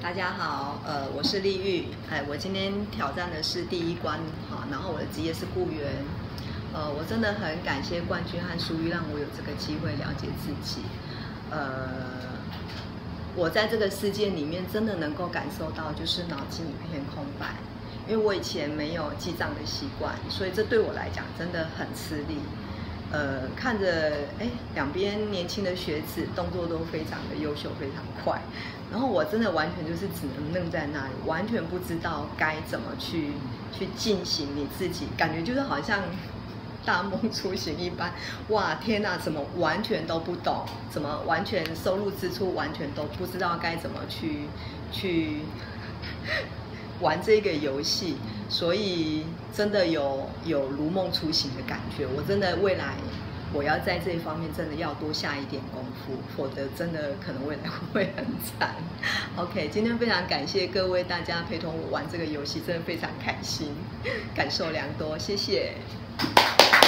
大家好，我是丽玉，我今天挑战的是第一关，哈，然后我的职业是雇员，我真的很感谢冠军和淑玉让我有这个机会了解自己，我在这个世界里面真的能够感受到，就是脑筋一片空白，因为我以前没有记账的习惯，所以这对我来讲真的很吃力。看着两边年轻的学子动作都非常的优秀，非常快，然后我真的完全就是只能愣在那里，完全不知道该怎么去进行你自己，感觉就是好像大梦初醒一般。哇，天哪，怎么完全都不懂，怎么完全收入支出完全都不知道该怎么去玩这个游戏，所以真的有如梦初醒的感觉。我真的未来我要在这一方面真的要多下一点功夫，否则真的可能未来会很惨。OK， 今天非常感谢各位大家陪同我玩这个游戏，真的非常开心，感受良多，谢谢。